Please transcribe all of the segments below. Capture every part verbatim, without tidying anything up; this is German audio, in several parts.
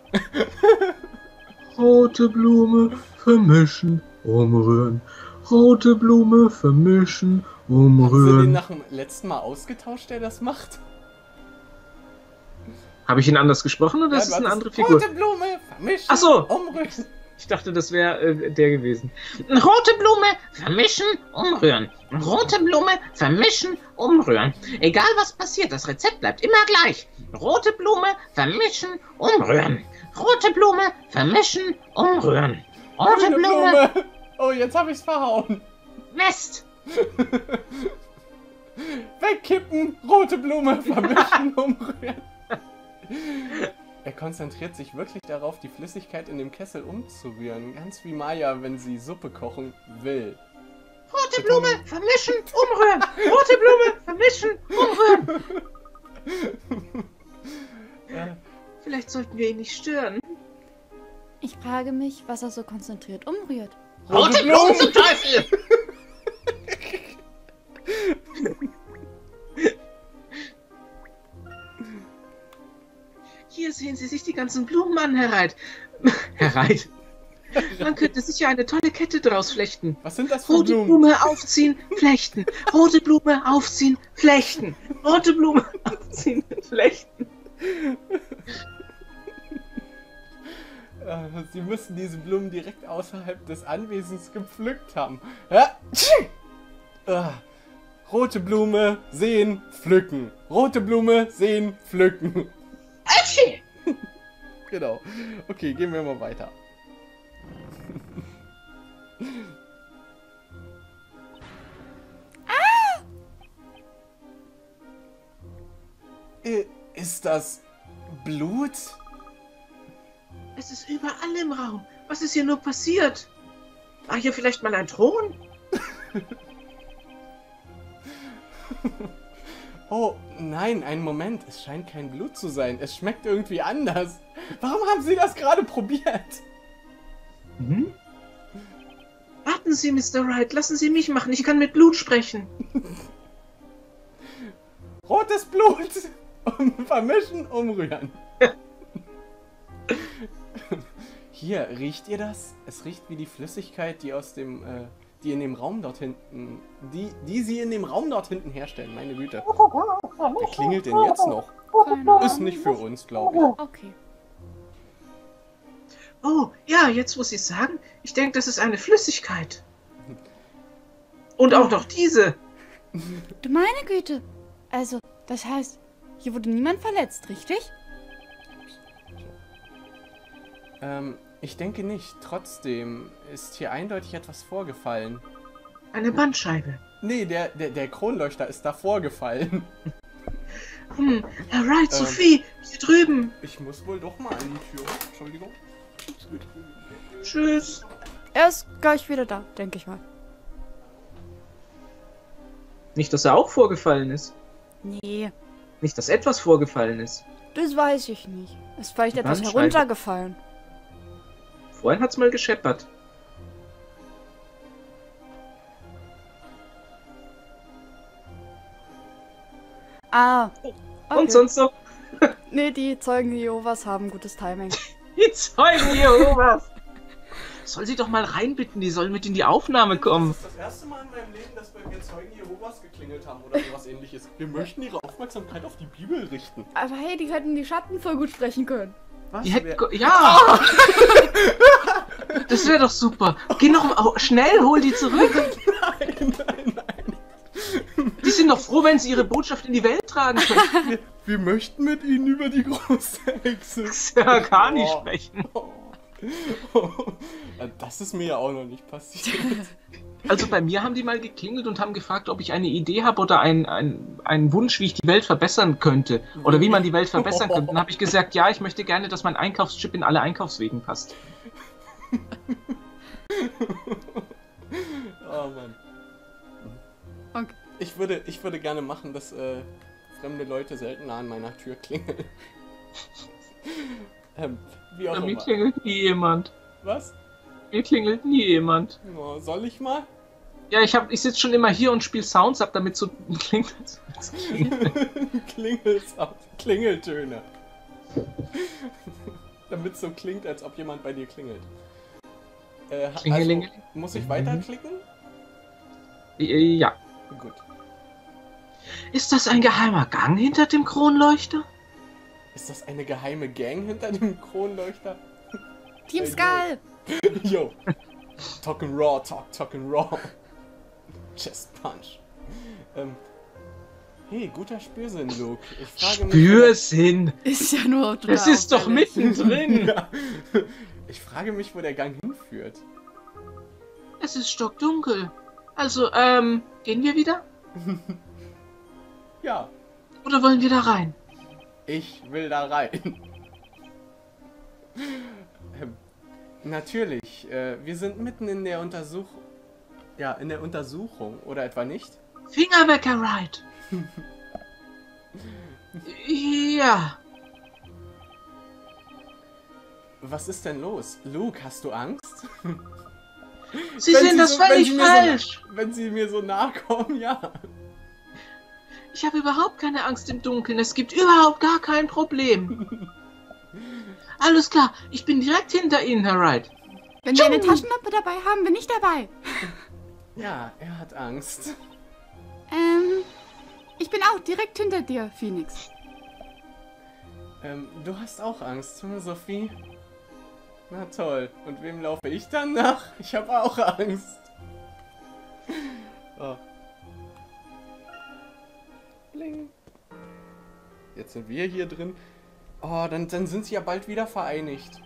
Rote Blume vermischen, umrühren. Rote Blume vermischen, umrühren. Hast du den nach dem letzten Mal ausgetauscht, der das macht? Habe ich ihn anders gesprochen oder Ja, ist es eine andere Rote Figur? Blume vermischen, Ach so. umrühren. Ich dachte, das wäre äh, der gewesen. Rote Blume vermischen, umrühren. Rote Blume vermischen, umrühren. Egal was passiert, das Rezept bleibt immer gleich. Rote Blume vermischen, umrühren. Rote Blume vermischen, umrühren. Rote Blume. Blume. Oh, jetzt habe ich's verhauen. Mist. Wegkippen, rote Blume vermischen, umrühren. Er konzentriert sich wirklich darauf, die Flüssigkeit in dem Kessel umzurühren. Ganz wie Maya, wenn sie Suppe kochen will. Rote Blume vermischen, umrühren. Rote Blume vermischen, umrühren. Äh, Vielleicht sollten wir ihn nicht stören. Ich frage mich, was er so konzentriert umrührt. Rote Blumen zum Teufel! Hier sehen Sie sich die ganzen Blumen an, Herr Reit. Herr Reit. Man könnte sicher eine tolle Kette draus flechten. Was sind das für Rote Blumen? Blume aufziehen, flechten. Rote Blume aufziehen, flechten. Rote Blume aufziehen, flechten. Äh, Sie müssen diese Blumen direkt außerhalb des Anwesens gepflückt haben. Ja? Ah. Rote Blume sehen, pflücken. Rote Blume sehen, pflücken. Atschi! Genau. Okay, gehen wir mal weiter. Ah! Ist das Blut? Es ist überall im Raum. Was ist hier nur passiert? War hier vielleicht mal ein Thron? Oh, nein, einen Moment. Es scheint kein Blut zu sein. Es schmeckt irgendwie anders. Warum haben Sie das gerade probiert? Mhm. Warten Sie, Mister Wright. Lassen Sie mich machen. Ich kann mit Blut sprechen. Rotes Blut. Um, vermischen, umrühren. Hier, riecht ihr das? Es riecht wie die Flüssigkeit, die aus dem, äh, die in dem Raum dort hinten, die, die sie in dem Raum dort hinten herstellen. Meine Güte. Wer klingelt denn jetzt noch? Ist nicht für uns, glaube ich. Okay. Oh, ja, jetzt muss ich sagen, ich denke, das ist eine Flüssigkeit. Und auch noch diese. Du meine Güte. Also, das heißt, hier wurde niemand verletzt, richtig? Ähm, ich denke nicht. Trotzdem ist hier eindeutig etwas vorgefallen. Eine Bandscheibe. Nee, der, der, der Kronleuchter ist da vorgefallen. Hm, Herr Wright, Ähm. Sophie, hier drüben. Ich muss wohl doch mal an die Tür. Entschuldigung. Tschüss. Er ist gleich wieder da, denke ich mal. Nicht, dass er auch vorgefallen ist. Nee, Nicht, dass etwas vorgefallen ist. das weiß ich nicht. Ist vielleicht Die etwas Bandscheibe. heruntergefallen. Vorhin hat's mal gescheppert. Ah. Okay. Und sonst noch Nee, die Zeugen Jehovas haben gutes Timing. die Zeugen Jehovas. Soll sie doch mal reinbitten, die sollen mit in die Aufnahme kommen. Das ist das erste Mal in meinem Leben, dass bei mir Zeugen Jehovas geklingelt haben oder sowas ähnliches. Wir möchten ihre Aufmerksamkeit auf die Bibel richten. Aber hey, die hätten die Schatten voll gut sprechen können. Was? Die hätten Wer- go- ja! Das wäre doch super. Geh noch mal, oh, schnell, hol die zurück. Nein, nein, nein. Die sind doch froh, wenn sie ihre Botschaft in die Welt tragen können. Wir, wir möchten mit ihnen über die große Hexe. Ja, gar nicht Oh. sprechen. Oh. Das ist mir ja auch noch nicht passiert. Also bei mir haben die mal geklingelt und haben gefragt, ob ich eine Idee habe oder einen ein Wunsch, wie ich die Welt verbessern könnte. Oder wie man die Welt verbessern könnte. Dann habe ich gesagt, ja, ich möchte gerne, dass mein Einkaufschip in alle Einkaufswegen passt. Oh Mann. Okay. Ich würde, ich würde gerne machen, dass äh, fremde Leute seltener an meiner Tür klingeln. ähm, wie auch Bei mir immer. klingelt nie jemand. Was? Mir klingelt nie jemand. Oh, soll ich mal? Ja, ich, hab- ich sitze schon immer hier und spiele Sounds ab, damit so klingt. Klingelsound, Klingeltöne. damit es so klingt, als ob jemand bei dir klingelt. Äh, Klingelingeling. also, muss ich weiterklicken? Ja. Gut. Ist das ein geheimer Gang hinter dem Kronleuchter? Ist das eine geheime Gang hinter dem Kronleuchter? Team Hey, Skull! Yo. Talking raw, talk, talking raw. Chest Punch. Ähm. Hey, guter Spürsinn, Luke. Ich frage mich. Spürsinn! Ist ja nur total Das ist doch auffällig. mittendrin! Ja. Ich frage mich, wo der Gang hinführt. Es ist stockdunkel. Also, ähm, gehen wir wieder? Ja, Oder wollen wir da rein? ich will da rein. ähm, natürlich, äh, wir sind mitten in der Untersuchung. Ja, in der Untersuchung, oder etwa nicht? Finger weg, Herr Wright! Ja. Was ist denn los? Luke, hast du Angst? Sie Wenn sehen sie das so- wenn völlig sie mir falsch! So, wenn sie mir so nahe kommen, ja. Ich habe überhaupt keine Angst im Dunkeln. Es gibt überhaupt gar kein Problem. Alles klar, ich bin direkt hinter Ihnen, Herr Wright. Wenn wir eine Taschenlampe dabei haben, bin ich dabei. Ja, er hat Angst. Ähm, ich bin auch direkt hinter dir, Phoenix. Ähm, du hast auch Angst, hm, Sophie? Na toll. Und wem laufe ich dann nach? Ich habe auch Angst. Oh. Bling. Jetzt sind wir hier drin. Oh, dann, dann sind sie ja bald wieder vereinigt.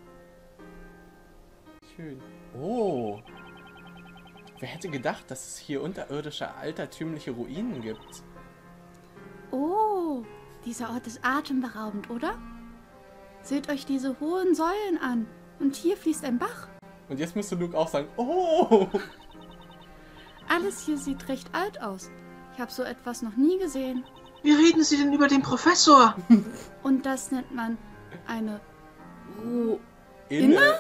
Schön. Oh. Wer hätte gedacht, dass es hier unterirdische, altertümliche Ruinen gibt? Oh, dieser Ort ist atemberaubend, oder? Seht euch diese hohen Säulen an. Und hier fließt ein Bach. Und jetzt müsste Luke auch sagen, oh. Alles hier sieht recht alt aus. Ich habe so etwas noch nie gesehen. Wie reden Sie denn über den Professor? Und das nennt man eine Ruine? Inne?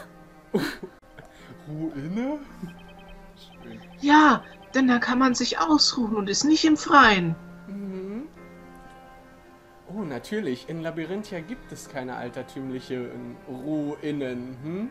Ruine? Schön. Ja, denn dann kann man sich ausruhen und ist nicht im Freien. Mhm. Oh, natürlich. In Labyrinthia gibt es keine altertümlichen Ruinen. Hm?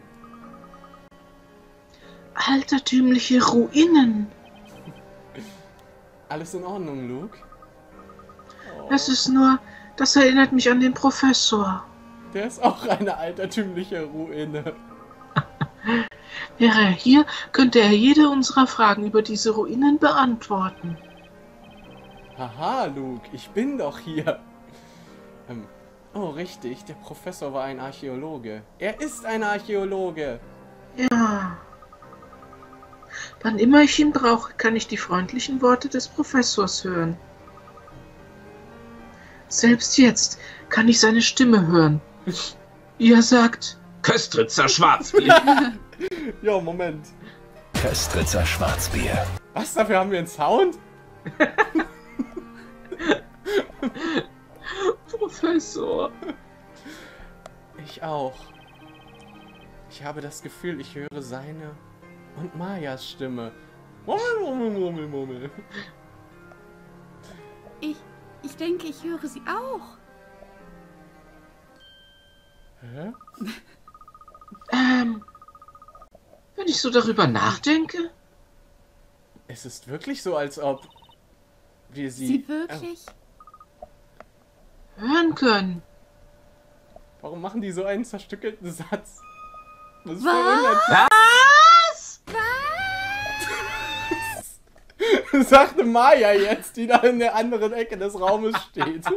Altertümliche Ruinen. Alles in Ordnung, Luke? Oh, Es ist nur, das erinnert mich an den Professor. der ist auch eine altertümliche Ruine. Wäre er hier, könnte er jede unserer Fragen über diese Ruinen beantworten. Haha, Luke, ich bin doch hier. Ähm, oh, richtig, der Professor war ein Archäologe. Er ist ein Archäologe. Ja. Wann immer ich ihn brauche, kann ich die freundlichen Worte des Professors hören. Selbst jetzt kann ich seine Stimme hören. Wie er sagt, Köstritzer Schwarzbier. Ja, Moment. Köstritzer Schwarzbier. Was, dafür haben wir einen Sound? Professor. Ich auch. Ich habe das Gefühl, ich höre seine und Mayas Stimme. Mummel, mummel, mummel, mummel. Ich, ich denke, ich höre sie auch. Hä? Ähm, wenn ich so darüber nachdenke, Es ist wirklich so, als ob wir sie... Sie wirklich? hören können. Äh, warum machen die so einen zerstückelten Satz? Das ist Was? voll unnötig. Was? Sagte Maya jetzt, die da in der anderen Ecke des Raumes steht.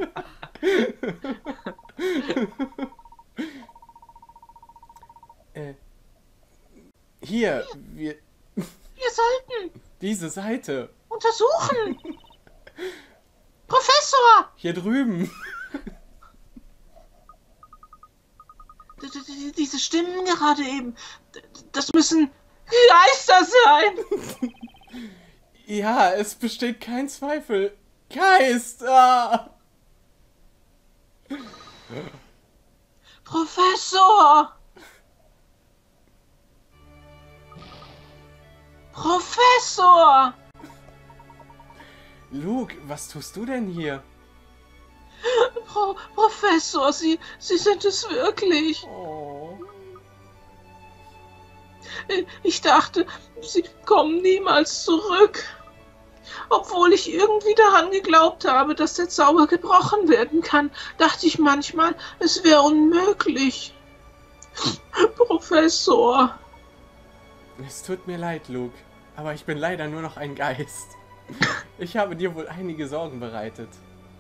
äh, hier, wir... Wir sollten Diese Seite. untersuchen. Professor! Hier drüben. D- d- d- Diese Stimmen gerade eben, d- das müssen Geister sein. Ja, es besteht kein Zweifel. Geist! Ah! Professor! Professor! Luke, was tust du denn hier? Pro Professor, Sie, Sie sind es wirklich. Oh. Ich dachte, sie kommen niemals zurück. Obwohl ich irgendwie daran geglaubt habe, dass der Zauber gebrochen werden kann, dachte ich manchmal, es wäre unmöglich. Professor. Es tut mir leid, Luke, aber ich bin leider nur noch ein Geist. Ich habe dir wohl einige Sorgen bereitet.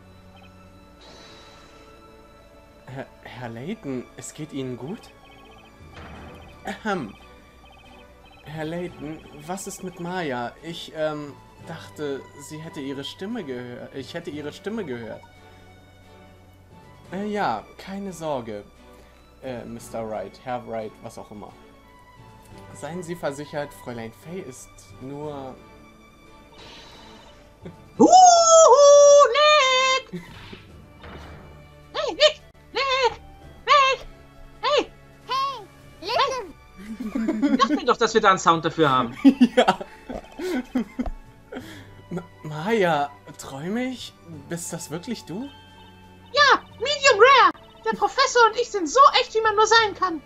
Herr, Herr Layton, es geht Ihnen gut? Ahem. Herr Layton, was ist mit Maya? Ich, ähm, dachte, sie hätte ihre Stimme gehört. Ich hätte ihre Stimme gehört. Äh, ja, keine Sorge, äh, Mister Wright, Herr Wright, was auch immer. Seien Sie versichert, Fräulein Fay ist nur... Huhu, Nick! Hey, Nick! Nick! Nick! Hey! Hey, listen! Sag mir doch, dass wir da einen Sound dafür haben. Ja. Ma Maya, träume ich? Bist das wirklich du? Ja, Medium Rare! Der Professor und ich sind so echt, wie man nur sein kann.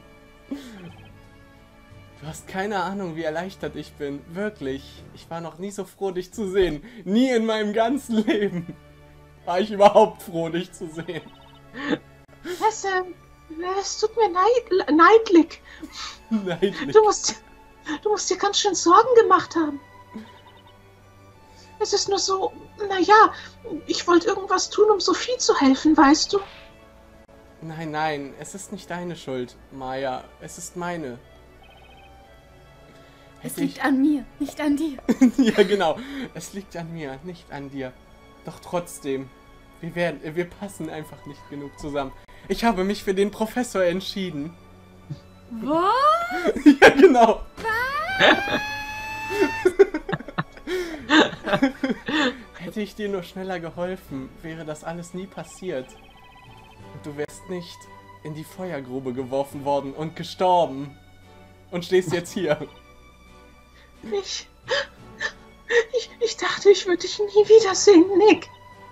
Du hast keine Ahnung, wie erleichtert ich bin. Wirklich. Ich war noch nie so froh, dich zu sehen. Nie in meinem ganzen Leben war ich überhaupt froh, dich zu sehen. Es, ähm, es tut mir neid neidlich. Neidlich. Du musst, du musst dir ganz schön Sorgen gemacht haben. Es ist nur so, naja, ich wollte irgendwas tun, um Sophie zu helfen, weißt du? Nein, nein, es ist nicht deine Schuld, Maya. Es ist meine. Es Hätte liegt ich... an mir, nicht an dir. Ja, genau. Es liegt an mir, nicht an dir. Doch trotzdem, wir werden, wir passen einfach nicht genug zusammen. Ich habe mich für den Professor entschieden. Was? Ja, genau. Hätte ich dir nur schneller geholfen, wäre das alles nie passiert. Und du wärst nicht in die Feuergrube geworfen worden und gestorben. Und stehst jetzt hier. Ich, ich, ich dachte, ich würde dich nie wiedersehen, Nick.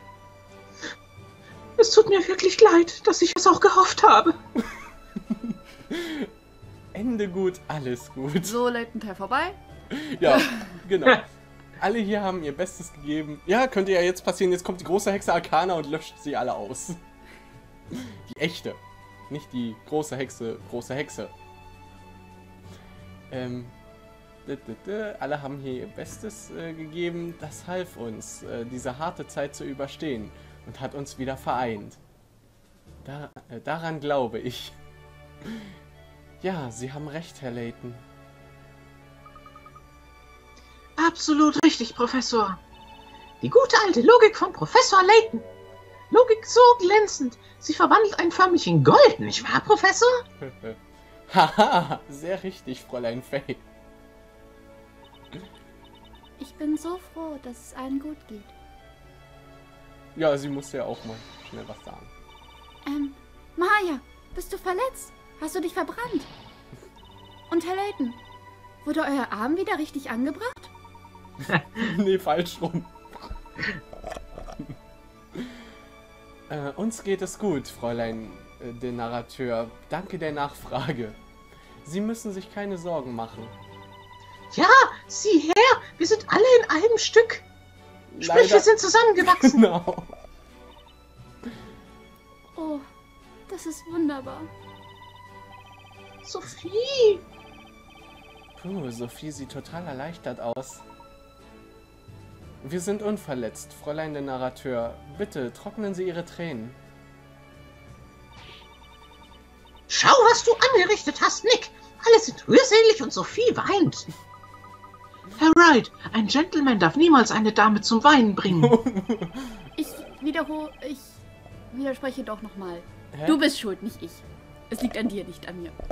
Es tut mir wirklich leid, dass ich es auch gehofft habe. Ende gut, alles gut. So, Layton, Teil vorbei. Ja, genau. Alle hier haben ihr Bestes gegeben. Ja, könnte ja jetzt passieren. Jetzt kommt die große Hexe Arcana und löscht sie alle aus. Die echte. Nicht die große Hexe, große Hexe. Ähm... Alle haben hier ihr Bestes äh, gegeben. Das half uns, äh, diese harte Zeit zu überstehen und hat uns wieder vereint. Da, äh, daran glaube ich. Ja, Sie haben recht, Herr Layton. Absolut richtig, Professor. Die gute alte Logik von Professor Layton. Logik so glänzend. Sie verwandelt einen förmlich in Gold, nicht wahr, Professor? Haha, sehr richtig, Fräulein Fay. Ich bin so froh, dass es allen gut geht. Ja, sie musste ja auch mal schnell was sagen. Ähm, Maya, bist du verletzt? Hast du dich verbrannt? Und Herr Layton, wurde euer Arm wieder richtig angebracht? Nee, falsch rum. äh, uns geht es gut, Fräulein äh, der Narrateur. Danke der Nachfrage. Sie müssen sich keine Sorgen machen. Ja, sieh her, wir sind alle in einem Stück. Sprich, Leider- wir sind zusammengewachsen. Genau. Oh, das ist wunderbar. Sophie. Puh, Sophie sieht total erleichtert aus. Wir sind unverletzt, Fräulein der Narrateur. Bitte, trocknen Sie Ihre Tränen. Schau, was du angerichtet hast, Nick. Alle sind rührselig und Sophie weint. Herr Wright, ein Gentleman darf niemals eine Dame zum Weinen bringen. Ich wiederhole, ich widerspreche doch nochmal. Hä? Du bist schuld, nicht ich. Es liegt an dir, nicht an mir.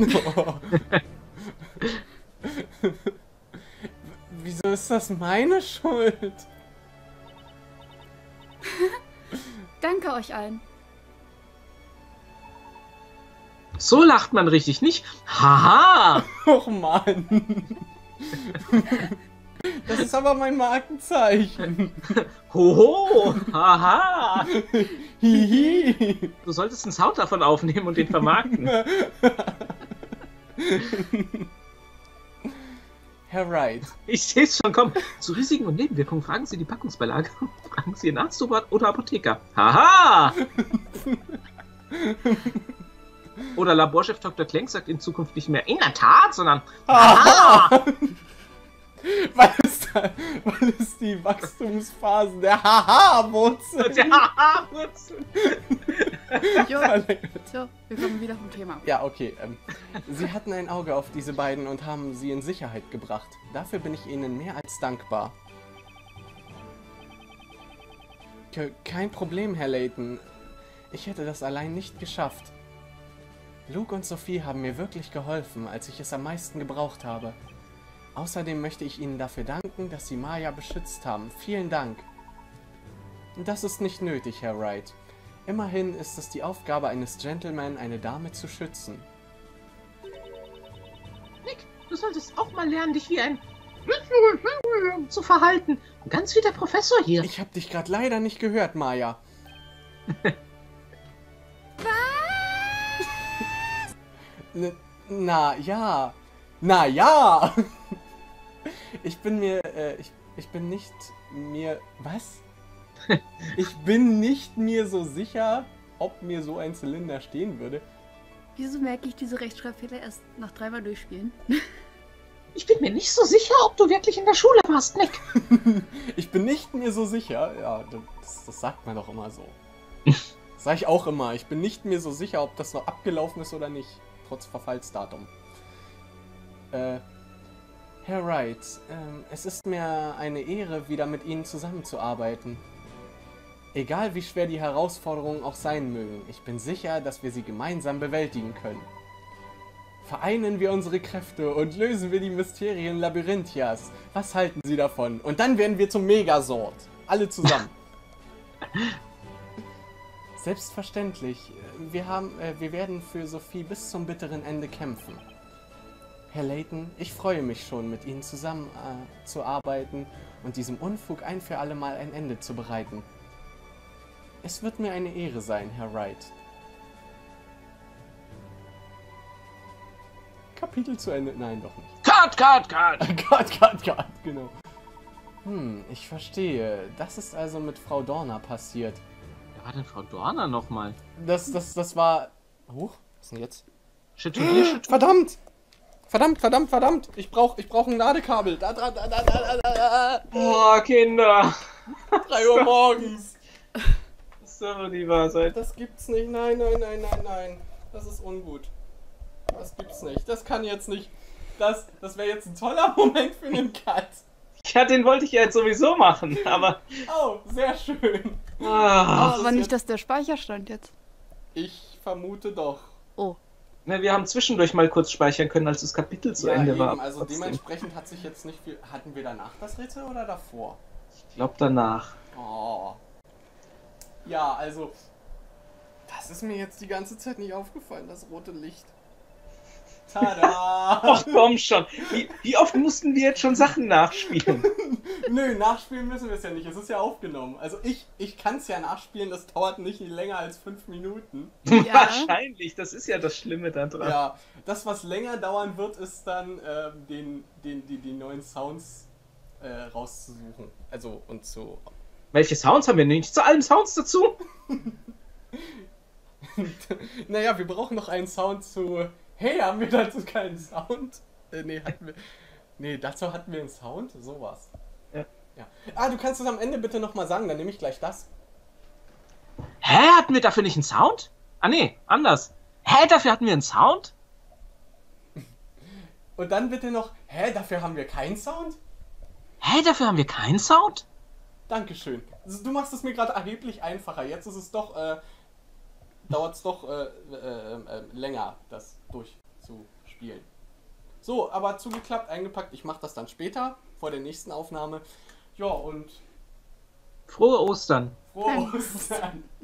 Wieso ist das meine Schuld? Danke euch allen. So lacht man richtig nicht. Haha. Och Mann. Das ist aber mein Markenzeichen. Hoho. Haha. Hihi. Du solltest einen Sound davon aufnehmen und den vermarkten. Herr Wright. Ich sehe es schon, komm. Zu Risiken und Nebenwirkungen fragen Sie die Packungsbeilage. Fragen Sie Ihren Arzt oder Apotheker. Haha! Oder Laborchef Doktor Klenk sagt in Zukunft nicht mehr in der Tat, sondern Haha! weil, es da, weil es die Wachstumsphasen der Haha-Wurzel. Der Haha-Wurzel. Jo, so, wir kommen wieder vom Thema. Ja, okay. Ähm, Sie hatten ein Auge auf diese beiden und haben sie in Sicherheit gebracht. Dafür bin ich Ihnen mehr als dankbar. Ke- Kein Problem, Herr Layton. Ich hätte das allein nicht geschafft. Luke und Sophie haben mir wirklich geholfen, als ich es am meisten gebraucht habe. Außerdem möchte ich Ihnen dafür danken, dass Sie Maya beschützt haben. Vielen Dank. Das ist nicht nötig, Herr Wright. Immerhin ist es die Aufgabe eines Gentleman, eine Dame zu schützen. Nick, du solltest auch mal lernen, dich wie ein zu verhalten. Ganz wie der Professor hier. Ich habe dich gerade leider nicht gehört, Maya. N- Na ja. Na ja. Ich bin mir, äh, ich, ich bin nicht mir, was? Ich bin nicht mir so sicher, ob mir so ein Zylinder stehen würde. Wieso merke ich diese Rechtschreibfehler erst nach dreimal durchspielen? Ich bin mir nicht so sicher, ob du wirklich in der Schule warst, Nick. Ich bin nicht mir so sicher, ja, das, das sagt man doch immer so. Das sag ich auch immer, ich bin nicht mir so sicher, ob das noch abgelaufen ist oder nicht, trotz Verfallsdatum. Äh, Herr Wright, ähm, es ist mir eine Ehre, wieder mit Ihnen zusammenzuarbeiten. Egal wie schwer die Herausforderungen auch sein mögen, ich bin sicher, dass wir sie gemeinsam bewältigen können. Vereinen wir unsere Kräfte und lösen wir die Mysterien Labyrinthias. Was halten Sie davon? Und dann werden wir zum Megasort. Alle zusammen. Selbstverständlich. Wir, haben, äh, wir werden für Sophie bis zum bitteren Ende kämpfen. Herr Layton, ich freue mich schon, mit Ihnen zusammen äh, zu arbeiten und diesem Unfug ein für alle Mal ein Ende zu bereiten. Es wird mir eine Ehre sein, Herr Wright. Kapitel zu Ende. Nein, doch nicht. Cut, cut, cut. Cut, cut, cut, genau. Hm, ich verstehe. Das ist also mit Frau Dorner passiert. Wer war denn Frau Dorner nochmal? Das, das, das war... Huch, was ist denn jetzt? Schüttel, schüttel. Verdammt! Verdammt, verdammt, verdammt! Ich brauch, ich brauch ein Ladekabel. Da, da, da, da, da, da, da. Boah, Kinder. drei Uhr morgens. Das soll wohl die wahr sein. Das gibt's nicht. Nein, nein, nein, nein, nein. Das ist ungut. Das gibt's nicht. Das kann jetzt nicht... Das, das wäre jetzt ein toller Moment für einen Cut. Ja, den wollte ich ja jetzt sowieso machen, aber... Oh, sehr schön. Ah, Aber nicht, dass der Speicherstand jetzt. Ich vermute doch. Oh. na, wir haben zwischendurch mal kurz speichern können, als das Kapitel zu ja, Ende eben, war. also Trotzdem. dementsprechend hat sich jetzt nicht viel... Hatten wir danach das Rätsel oder davor? Ich glaube danach. Oh. Ja, also... Das ist mir jetzt die ganze Zeit nicht aufgefallen, das rote Licht. Tada! Ach komm schon, wie, wie oft mussten wir jetzt schon Sachen nachspielen? Nö, nachspielen müssen wir es ja nicht, es ist ja aufgenommen. Also ich, ich kann es ja nachspielen, das dauert nicht länger als fünf Minuten. Ja. Wahrscheinlich, das ist ja das Schlimme da dran. Ja, das was länger dauern wird, ist dann ähm, den, den, die, die neuen Sounds äh, rauszusuchen. Also und zu... Welche Sounds haben wir nicht? Zu allen Sounds dazu? Naja, wir brauchen noch einen Sound zu... Hey, haben wir dazu keinen Sound? Äh, nee, hatten wir... Nee, dazu hatten wir einen Sound? Sowas. Ja. Ja. Ah, du kannst es am Ende bitte nochmal sagen, dann nehme ich gleich das. Hä, hatten wir dafür nicht einen Sound? Ah nee, anders. Hä, dafür hatten wir einen Sound? Und dann bitte noch... Hä, dafür haben wir keinen Sound? Hä, dafür haben wir keinen Sound? Dankeschön. Also, du machst es mir gerade erheblich einfacher. Jetzt ist es doch... Äh, dauert es doch äh, äh, äh, länger, das durchzuspielen. So, aber zugeklappt, eingepackt. Ich mache das dann später, vor der nächsten Aufnahme. Ja, und Frohe Ostern. frohe Ostern.